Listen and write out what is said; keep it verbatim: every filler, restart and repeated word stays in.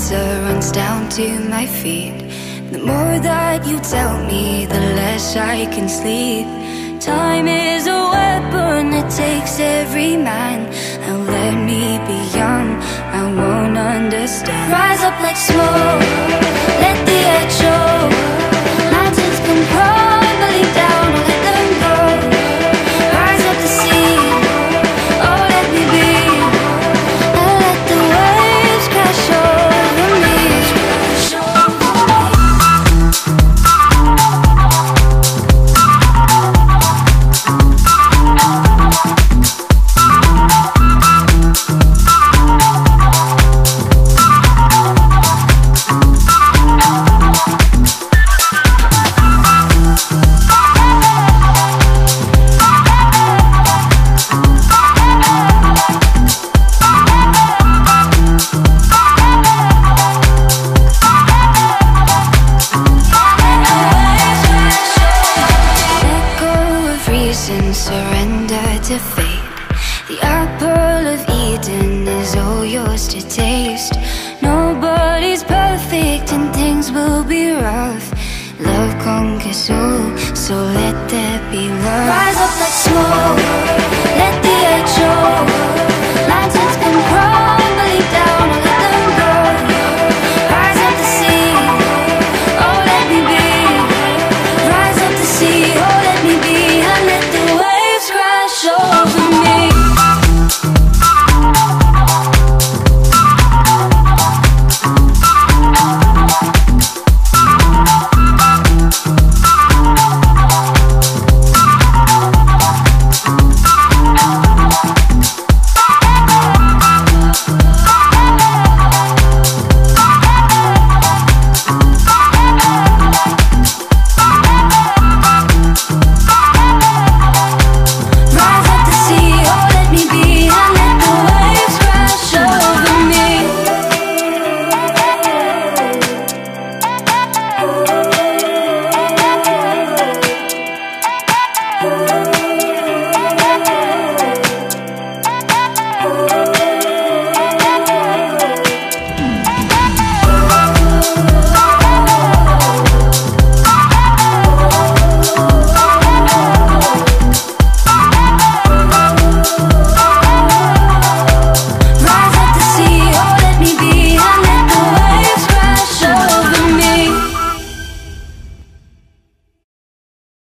water runs down to my feet. The more that you tell me, the less I can sleep. Time is a weapon, it takes every man. Now let me be young, I won't understand. Rise up like smoke, let the earth show. Mountains come crumbling down, I'll let them go. Rise up the sea, oh let me be. I'll let the waves crash over me. Surrender to fate. The apple of Eden is all yours to taste. Nobody's perfect and things will be rough. Love conquers all, so let there be love. Rise up like smoke,